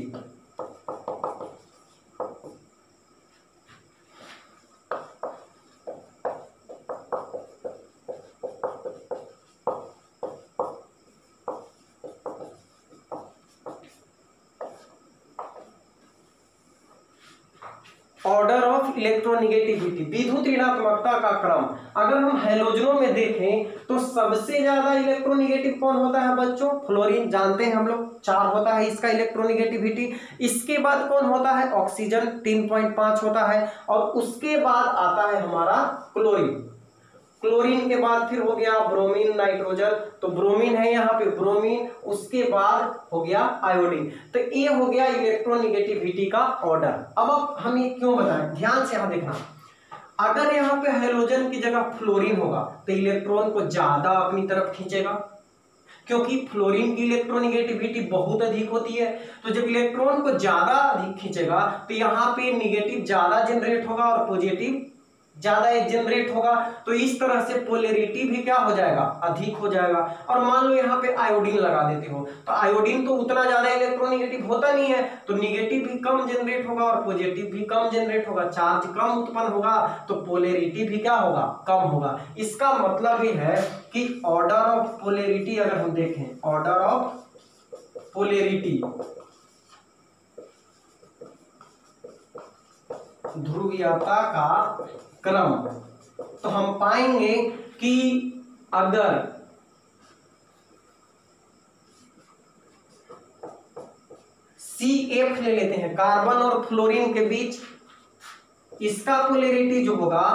S1: Order of electronegativity, विद्युत ऋणात्मकता का क्रम। अगर हम हैलोजनों में देखें तो सबसे ज्यादा इलेक्ट्रोनिगेटिव कौन होता है बच्चों? फ्लोरीन, जानते हैं हम लोग, चार होता है इसका इलेक्ट्रोनिगेटिविटी। इसके बाद कौन होता है? ऑक्सीजन, तीन पॉइंट पाँच होता है। और उसके बाद आता है हमारा क्लोरीन। क्लोरीन के बाद फिर हो गया ब्रोमीन, नाइट्रोजन, तो ब्रोमीन है यहाँ पे, ब्रोमीन। उसके बाद हो गया आयोडीन। तो ये हो गया इलेक्ट्रोनिगेटिविटी का ऑर्डर। अब अब हम ये क्यों बताएं, ध्यान से यहाँ देखना। अगर यहाँ पे हैलोजन की जगह फ्लोरीन होगा तो इलेक्ट्रॉन को ज्यादा अपनी तरफ खींचेगा, क्योंकि फ्लोरीन की इलेक्ट्रोनिगेटिविटी बहुत अधिक होती है। तो जब इलेक्ट्रॉन को ज्यादा अधिक खींचेगा तो यहाँ पे निगेटिव ज्यादा जनरेट होगा और पॉजिटिव ज्यादा जनरेट होगा। तो इस तरह से पोलैरिटी भी क्या हो जाएगा? अधिक हो जाएगा। और मान लो यहाँ पे आयोडीन लगा देते हो तो आयोडीन तो उतना ज्यादा इलेक्ट्रोनिगेटिव होता नहीं है, तो निगेटिव भी कम जनरेट होगा और पॉजिटिव भी कम जनरेट होगा, चार्ज कम उत्पन्न होगा, तो पोलैरिटी भी क्या होगा? कम होगा। इसका मतलब ये है कि ऑर्डर ऑफ पोलैरिटी अगर हम देखें, ऑर्डर ऑफ पोलैरिटी, ध्रुवीयता का क्रम, तो हम पाएंगे कि अगर सी एफ ले लेते हैं, कार्बन और फ्लोरीन के बीच, इसका पोलैरिटी जो होगा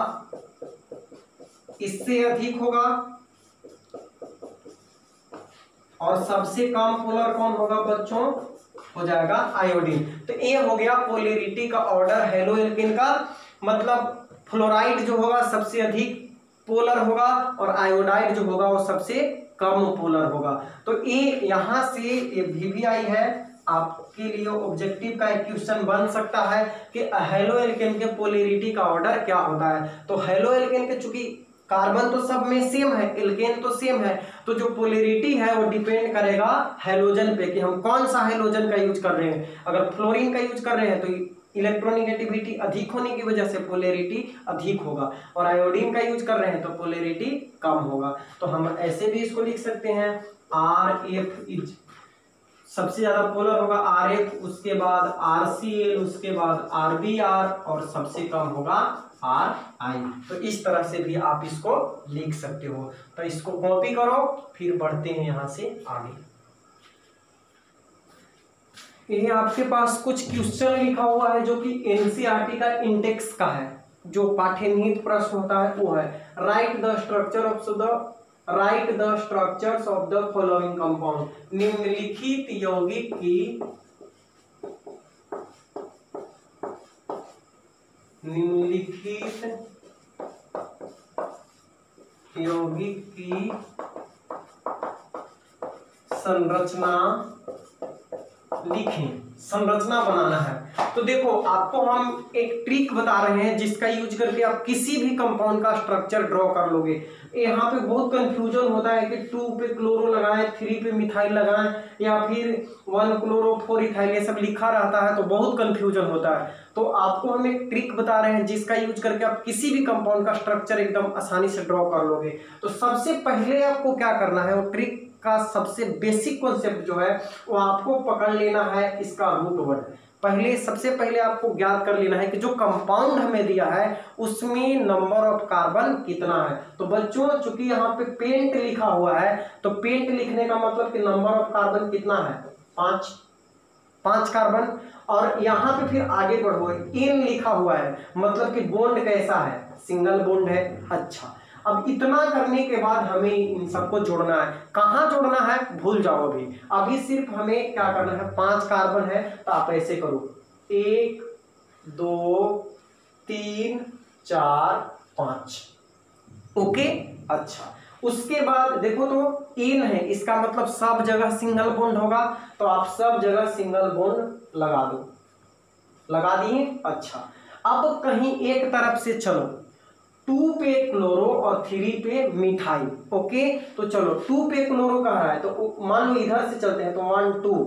S1: इससे अधिक होगा और सबसे कम पोलर कौन होगा बच्चों? हो जाएगा आयोडीन। तो ये हो गया पोलैरिटी का ऑर्डर हेलो एल्केन का। मतलब फ्लोराइड जो होगा सबसे अधिक पोलर होगा और आयोडाइड जो होगा वो सबसे कम पोलर होगा। तो ये यहां से ये वीवीआई है, आपके लिए ऑब्जेक्टिव का एक क्वेश्चन बन सकता है कि हेलो एल्केन के पोलैरिटी का ऑर्डर क्या होता है। तो हेलो एल्केन के चूंकि कार्बन तो सब में सेम है, एल्केन तो सेम है, तो जो पोलैरिटी है वो डिपेंड करेगा हैलोजन पे कि हम कौन सा हैलोजन का यूज कर रहे हैं। अगर फ्लोरीन का यूज कर रहे हैं तो इलेक्ट्रोनिगेटिविटी अधिक होने की वजह से पोलैरिटी अधिक होगा, और आयोडीन का यूज कर रहे हैं तो पोलैरिटी कम होगा। तो हम ऐसे भी इसको लिख सकते हैं, आर एफ इज सबसे ज्यादा पोलर होगा आर एफ, उसके बाद आर सी एल, उसके बाद आर बी आर, और सबसे कम होगा आर आई। तो इस तरह से भी आप इसको लिख सकते हो। तो इसको कॉपी करो, फिर बढ़ते हैं यहां से आगे। ये आपके पास कुछ क्वेश्चन लिखा हुआ है जो कि एनसीईआरटी का इंडेक्स का है, जो पाठ्यनिहित प्रश्न होता है वो है right the structure of the right the structures of the following compound. निम्नलिखित यौगिक की निम्नलिखित यौगिक की संरचना लिखें। संरचना बनाना है। तो देखो आपको हम एक ट्रिक बता रहे हैं जिसका यूज करके आप किसी भी कंपाउंड का स्ट्रक्चर ड्रॉ कर लोगे। यहाँ पे बहुत कंफ्यूजन होता है कि टू पे क्लोरो लगाएं, थ्री पे मिथाइल लगाएं, या फिर वन क्लोरो फोर इथाइल, ये सब लिखा रहता है तो बहुत कंफ्यूजन होता है। तो आपको हम एक ट्रिक बता रहे हैं जिसका यूज करके आप किसी भी कंपाउंड का स्ट्रक्चर एकदम आसानी से ड्रॉ कर लोगे। तो सबसे पहले आपको क्या करना है, वो ट्रिक का सबसे बेसिक कॉन्सेप्ट जो है वो आपको पकड़ लेना है, इसका रूट वर्ड। पहले सबसे पहले आपको ज्ञात कर लेना है कि जो कंपाउंड हमें दिया है उसमें नंबर ऑफ कार्बन कितना है। तो बच्चों चूंकि यहाँ पे पेंट लिखा हुआ है तो पेंट लिखने का मतलब कि नंबर ऑफ कार्बन कितना है, पांच पांच कार्बन। और यहाँ पे फिर आगे बढ़ो, इन लिखा हुआ है मतलब कि बॉन्ड कैसा है, सिंगल बॉन्ड है। अच्छा, अब इतना करने के बाद हमें इन सबको जोड़ना है। कहाँ जोड़ना है भूल जाओ, अभी अभी सिर्फ हमें क्या करना है, पांच कार्बन है तो आप ऐसे करो, एक दो तीन चार पांच। ओके, अच्छा उसके बाद देखो तो इन है, इसका मतलब सब जगह सिंगल बॉन्ड होगा, तो आप सब जगह सिंगल बॉन्ड लगा दो। लगा दिए। अच्छा, अब कहीं एक तरफ से चलो, टू पे क्लोरो और थ्री पे मिथाइल। ओके, तो चलो टू पे क्लोरो कह रहा है तो मान लो इधर से चलते हैं, तो वन टू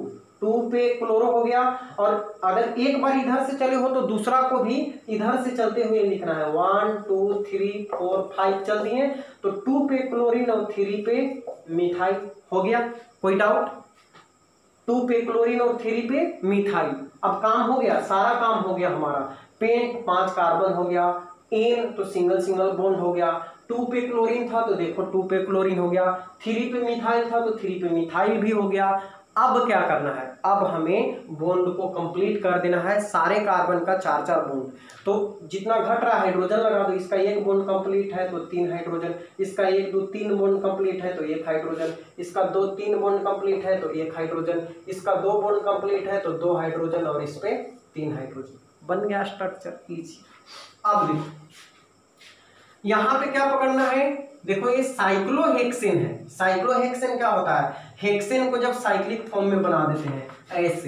S1: टू पे क्लोरो हो गया, और अगर एक बार इधर से चले हो तो दूसरा को भी इधर से चलते हुए लिखना है। One two three four five चल दिए, तो टू पे क्लोरीन और थ्री पे मिथाइल हो गया। कोई डाउट? टू पे क्लोरीन और थ्री पे मिथाइल। अब काम हो गया, सारा काम हो गया हमारा। पेन पांच कार्बन हो गया, एन तो सिंगल सिंगल बॉन्ड हो गया, टू पे क्लोरीन था तो देखो टू पे क्लोरीन हो गया, थ्री पे मिथाइल था तो थ्री पे मिथाइल भी हो गया। अब क्या करना है? अब हमें बॉन्ड को कंप्लीट कर देना है, सारे कार्बन का चार चार बॉन्ड। तो जितना घट रहा है हाइड्रोजन लगा दो, इसका एक बॉन्ड कंप्लीट है तो तीन हाइड्रोजन, इसका एक दो तीन बॉन्ड कंप्लीट है तो एक हाइड्रोजन, इसका दो तीन बॉन्ड कंप्लीट है तो एक हाइड्रोजन, इसका दो बॉन्ड कंप्लीट है तो दो हाइड्रोजन, और इस पे तीन हाइड्रोजन। बन गया स्ट्रक्चर इजी। अब देखो यहां पे क्या पकड़ना है, देखो ये साइक्लोहेक्सेन है। साइक्लोहेक्सेन क्या होता है? हेक्सेन को जब साइक्लिक फॉर्म में बना देते हैं ऐसे,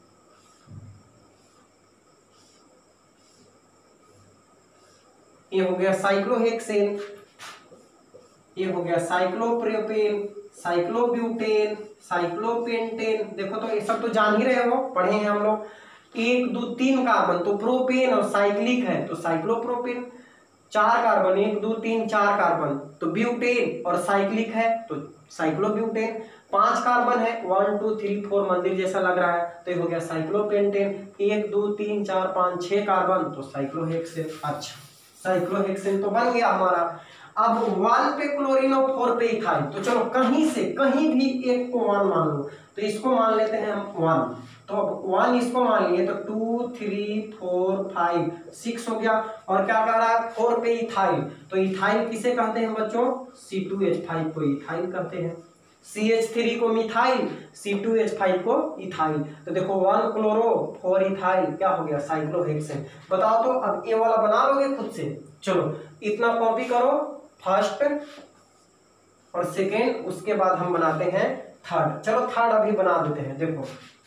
S1: ये हो गया साइक्लोहेक्सेन, ये हो गया साइक्लोप्रोपेन, साइक्लोब्यूटेन, साइक्लोपेंटेन। देखो तो ये सब तो जान ही रहे हो, पढ़े हैं हम लोग। एक दो तीन कार्बन तो प्रोपेन और साइक्लिक है तो साइक्लोप्रोपेन, चार कार्बन एक दो तीन चार कार्बन तो ब्यूटेन और साइक्लिक है तो साइक्लोब्यूटेन, पांच कार्बन है वन टू थ्री फोर मंदिर जैसा लग रहा है तो ये हो गया साइक्लोपेंटेन, एक दो तीन चार पांच छह कार्बन तो साइक्लोहेक्सेन। अच्छा साइक्लोहेक्सेन तो बन गया हमारा। अब वन पे क्लोरीन और फोर पे इथाइल, तो चलो कहीं से कहीं भी एक को वन मान लो, तो इसको मान लेते हैं हम वन, तो अब वन इसको मान लिए तो two three four five six हो गया। और क्या कह रहा है? फोर पे इथाइल, तो इथाइल किसे कहते हैं बच्चों? सी टू एच फाइव को इथाइल कहते हैं, सी एच थ्री को methyl, C two H five को इथाइल। तो देखो वन क्लोरो फोर इथाइल क्या हो गया? साइक्लोहेक्सेन। बताओ तो अब ये वाला बना लोगे खुद से? चलो इतना कॉपी करो, फर्स्ट और सेकेंड, उसके बाद हम बनाते हैं थर्ड। चलो थर्ड अभी बना देते हैं। देखो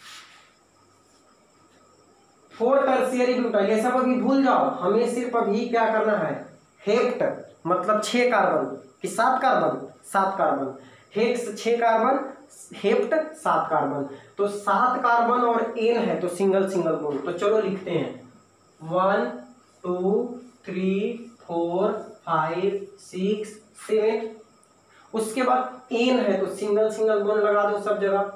S1: फोर टर्शियरी ब्यूटाइल, ये सब अभी भूल जाओ, हमें सिर्फ अभी क्या करना है? हेक्ट मतलब छह कार्बन कि सात कार्बन? सात कार्बन। हेक्स छह कार्बन, हेप्ट सात कार्बन, तो सात कार्बन और एन है तो सिंगल सिंगल बॉन्ड। तो चलो लिखते हैं one two three four five six seven, उसके बाद एन है तो सिंगल सिंगल बॉन्ड लगा दो सब जगह,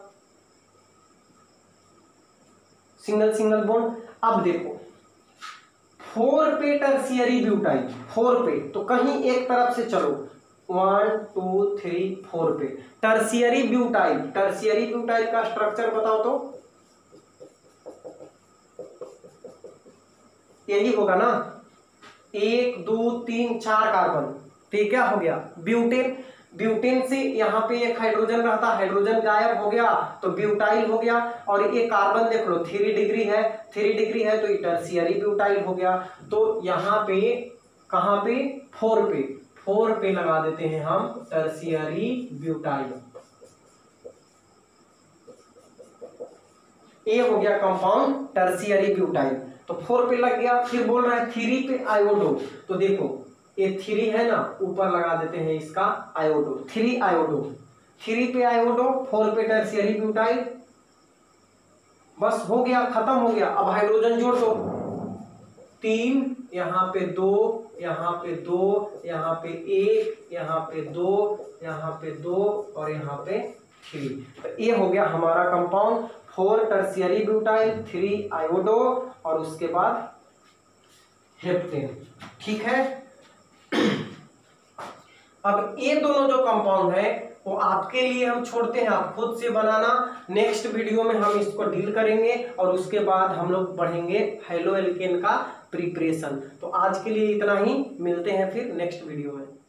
S1: सिंगल सिंगल बॉन्ड। अब देखो फोर पे टर्शियरी ब्यूटाइल, फोर पे तो कहीं एक तरफ से चलो, वन टू थ्री फोर पे टर्शियरी ब्यूटाइल। टर्शियरी ब्यूटाइल का स्ट्रक्चर बताओ तो? यही होगा ना, एक दो तीन चार कार्बन, तो ये क्या हो गया? ब्यूटेन। ब्यूटेन से यहाँ पे एक हाइड्रोजन रहता, हाइड्रोजन गायब हो गया तो ब्यूटाइल हो गया। और ये कार्बन देख लो थ्री डिग्री है, थ्री डिग्री है तो ये टर्शियरी ब्यूटाइल हो गया। तो यहाँ पे कहाँ पे? फोर पे, फोर पे लगा देते हैं हम टर्शियरी ब्यूटाइल। ये हो गया कंपाउंड टर्शियरी ब्यूटाइल, तो फोर पे लग गया। फिर बोल रहा है थ्री पे आयोडो, तो देखो ये थ्री है ना, ऊपर लगा देते हैं इसका आयोडो, थ्री आयोडो, थ्री पे आयोडो, फोर पे टर्शियरी ब्यूटाइल, बस हो गया, खत्म हो गया। अब हाइड्रोजन जोड़ दो, तीन, यहाँ पे दो, यहाँ पे दो, यहाँ पे एक, यहाँ पे दो, यहाँ पे दो और यहाँ पे थ्री। तो ये हो गया हमारा compound four tertiary butyl, three iodo और उसके बाद हेप्टेन। ठीक है। अब ये दोनों जो कंपाउंड है वो आपके लिए हम छोड़ते हैं, आप खुद से बनाना। नेक्स्ट वीडियो में हम इसको डील करेंगे और उसके बाद हम लोग पढ़ेंगे हेलो एल्केन का प्रिपरेशन। तो आज के लिए इतना ही, मिलते हैं फिर नेक्स्ट वीडियो में।